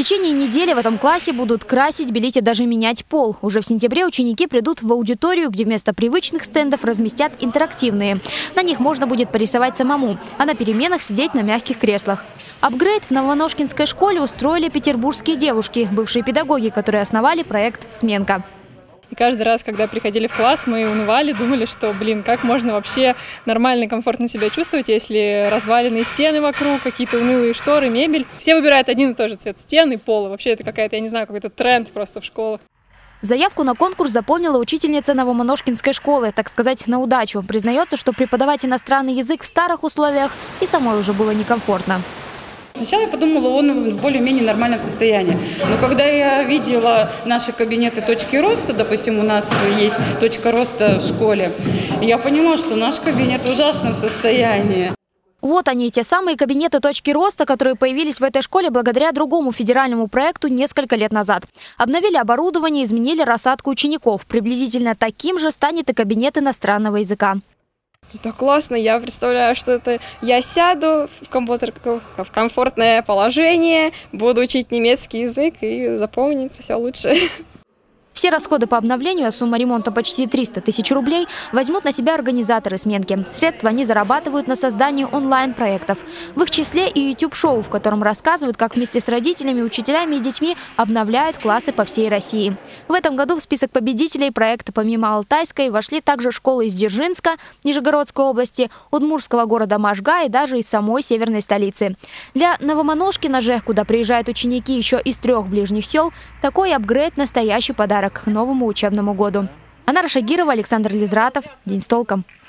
течение недели в этом классе будут красить, белить и даже менять пол. Уже в сентябре ученики придут в аудиторию, где вместо привычных стендов разместят интерактивные. На них можно будет порисовать самому, а на переменах сидеть на мягких креслах. Апгрейд в Новомоношкинской школе устроили петербургские девушки, бывшие педагоги, которые основали проект «Сменка». И каждый раз, когда приходили в класс, мы унывали, думали, что, как можно вообще нормально и комфортно себя чувствовать, если разваленные стены вокруг, какие-то унылые шторы, мебель. Все выбирают один и тот же цвет стен и пола. Вообще это какая-то, я не знаю, какой-то тренд просто в школах. Заявку на конкурс заполнила учительница Новомоношкинской школы, так сказать, на удачу. Признается, что преподавать иностранный язык в старых условиях и самой уже было некомфортно. Сначала я подумала, он в более-менее нормальном состоянии. Но когда я видела наши кабинеты точки роста, допустим, у нас есть точка роста в школе, я поняла, что наш кабинет в ужасном состоянии. Вот они, те самые кабинеты точки роста, которые появились в этой школе благодаря другому федеральному проекту несколько лет назад. Обновили оборудование, изменили рассадку учеников. Приблизительно таким же станет и кабинет иностранного языка. Да классно, я представляю, что это я сяду в комфортное положение, буду учить немецкий язык и запомнится все лучше. Все расходы по обновлению, а сумма ремонта почти 300 тысяч рублей, возьмут на себя организаторы сменки. Средства они зарабатывают на создании онлайн-проектов. В их числе и YouTube-шоу, в котором рассказывают, как вместе с родителями, учителями и детьми обновляют классы по всей России. В этом году в список победителей проекта помимо Алтайской вошли также школы из Дзержинска, Нижегородской области, удмуртского города Можга и даже из самой северной столицы. Для Новомоношкина же, куда приезжают ученики еще из 3 ближних сел, такой апгрейд – настоящий подарок к новому учебному году. Анара Шагирова, Александр Лизратов. День с толком.